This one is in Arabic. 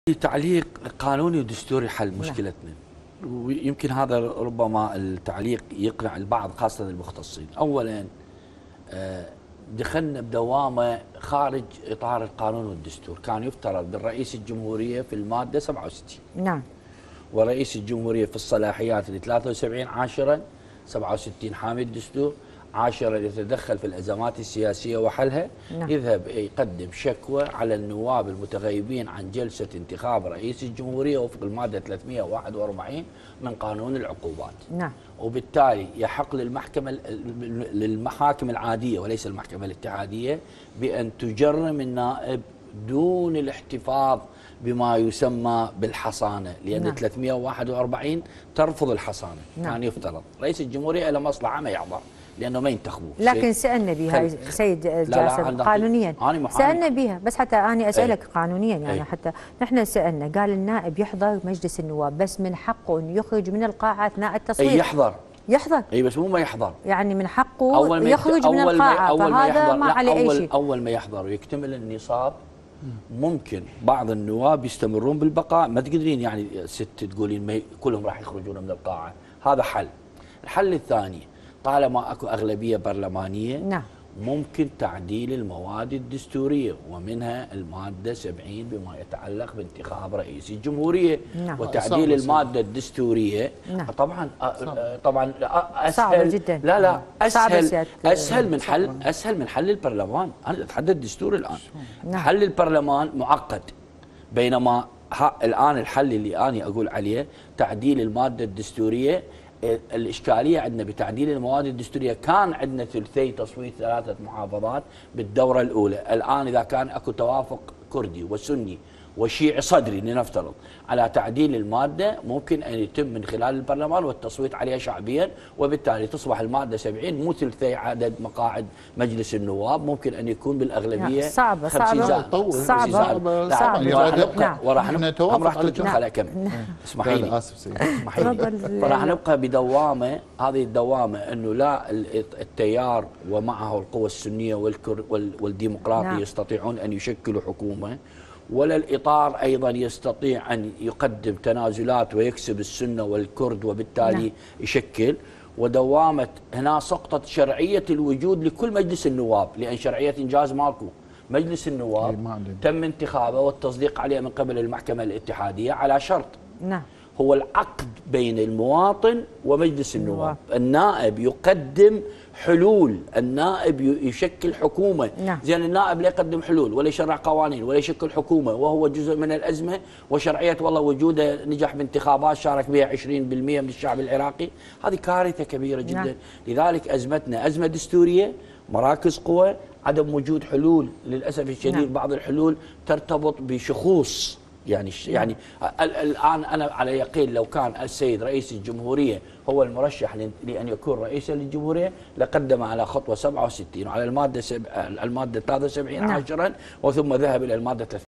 تعليق قانوني ودستوري حل مشكلتنا، ويمكن هذا ربما التعليق يقنع البعض خاصة المختصين. أولا دخلنا بدوامة خارج إطار القانون والدستور. كان يفترض بالرئيس الجمهورية في المادة 67 نعم، ورئيس الجمهورية في الصلاحيات ل 73/10 67 حامي الدستور 10 يتدخل في الأزمات السياسية وحلها. نعم. يذهب يقدم شكوى على النواب المتغيبين عن جلسة انتخاب رئيس الجمهورية وفق المادة 341 من قانون العقوبات. نعم. وبالتالي يحق للمحاكم العادية وليس المحكمة الاتحادية بأن تجرم النائب دون الاحتفاظ بما يسمى بالحصانة، لأن نعم. 341 ترفض الحصانة. نعم. يعني يفترض رئيس الجمهورية له مصلحة ما يحضر لأنه ما ينتخبوه. لكن سألنا بها سيد جاسم قانونيا، سألنا بها بس حتى أنا أسألك قانونيا يعني حتى نحن سألنا، قال النائب يحضر مجلس النواب بس من حقه أن يخرج من القاعة أثناء التصويت. يحضر اي بس مو ما يحضر، يعني من حقه يخرج من القاعة، فهذا ما عليه أي شيء. أول ما يحضر ويكتمل النصاب ممكن بعض النواب يستمرون بالبقاء. ما تقدرين يعني ست تقولين كلهم راح يخرجون من القاعة. هذا حل. الحل الثاني، طالما اكو اغلبيه برلمانيه نعم، ممكن تعديل المواد الدستوريه ومنها الماده 70 بما يتعلق بانتخاب رئيس الجمهوريه. نعم. وتعديل الماده الدستوريه نعم. طبعا اسهل جدا. لا اسهل من حل البرلمان. انا اتحدى الدستور الان. نعم. حل البرلمان معقد، بينما الان الحل اللي انا اقول عليه تعديل الماده الدستوريه. الإشكالية عندنا بتعديل المواد الدستورية، كان عندنا ثلثي تصويت 3 محافظات بالدورة الأولى. الآن إذا كان أكو توافق كردي وسني وشيعي صدري لنفترض على تعديل المادة، ممكن أن يتم من خلال البرلمان والتصويت عليها شعبيا، وبالتالي تصبح المادة 70 مو ثلثي عدد مقاعد مجلس النواب، ممكن أن يكون بالأغلبية صعبة وراح اسمحي لي راح نبقى بدوامة. هذه الدوامة أنه لا التيار ومعه القوى السنية والديمقراطية نعم. يستطيعون أن يشكلوا حكومة، ولا الإطار أيضا يستطيع أن يقدم تنازلات ويكسب السنة والكرد وبالتالي نعم. يشكل. ودوامة هنا سقطت شرعية الوجود لكل مجلس النواب، لأن شرعية إنجاز ماكو. مجلس النواب تم انتخابه والتصديق عليه من قبل المحكمة الاتحادية على شرط، نعم، هو العقد بين المواطن ومجلس النواب. النائب يقدم حلول، النائب يشكل حكومة. نعم. زين النائب لا يقدم حلول ولا يشرع قوانين ولا يشكل حكومة، وهو جزء من الأزمة وشرعية والله وجوده نجح بانتخابات شارك بها 20% من الشعب العراقي. هذه كارثة كبيرة جدا. نعم. لذلك أزمتنا أزمة دستورية، مراكز قوى، عدم وجود حلول. للأسف الشديد نعم. بعض الحلول ترتبط بشخوص. يعني الآن أنا على يقين لو كان السيد رئيس الجمهورية هو المرشح لأن يكون رئيسا للجمهورية لقدم على خطوة 67 وعلى المادة 73 عشرا وثم ذهب إلى المادة 3.